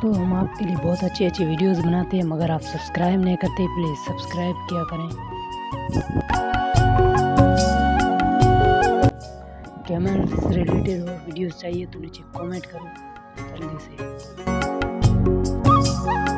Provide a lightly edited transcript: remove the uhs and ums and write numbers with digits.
दोस्तों हम आपके लिए बहुत अच्छी अच्छी वीडियोस बनाते हैं, मगर आप सब्सक्राइब नहीं करते, प्लीज़ सब्सक्राइब किया करें। कैमल से रिलेटेड और वीडियोस चाहिए तो नीचे कमेंट करो जल्दी से।